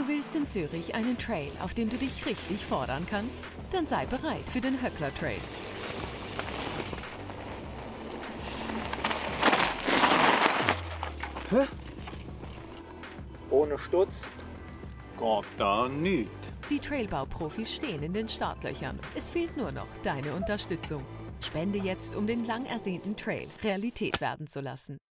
Du willst in Zürich einen Trail, auf dem du dich richtig fordern kannst? Dann sei bereit für den Höckler Trail. Hä? Ohne Sturz geht da nichts. Die Trailbauprofis stehen in den Startlöchern. Es fehlt nur noch deine Unterstützung. Spende jetzt, um den lang ersehnten Trail Realität werden zu lassen.